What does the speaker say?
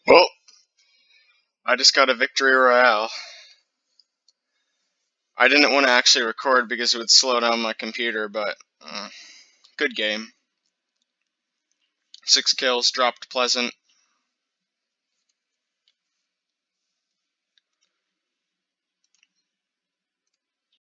Well, I just got a victory royale. I didn't want to actually record because it would slow down my computer, but good game. 6 kills, dropped pleasant.